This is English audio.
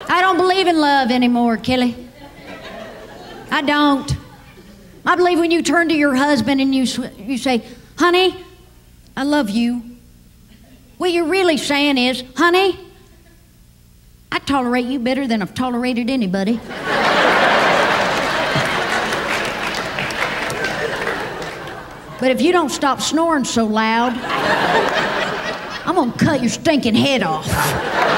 I don't believe in love anymore, Kelly. I don't. I believe when you turn to your husband and you say, honey, I love you. What you're really saying is, honey, I tolerate you better than I've tolerated anybody. But if you don't stop snoring so loud, I'm gonna cut your stinking head off.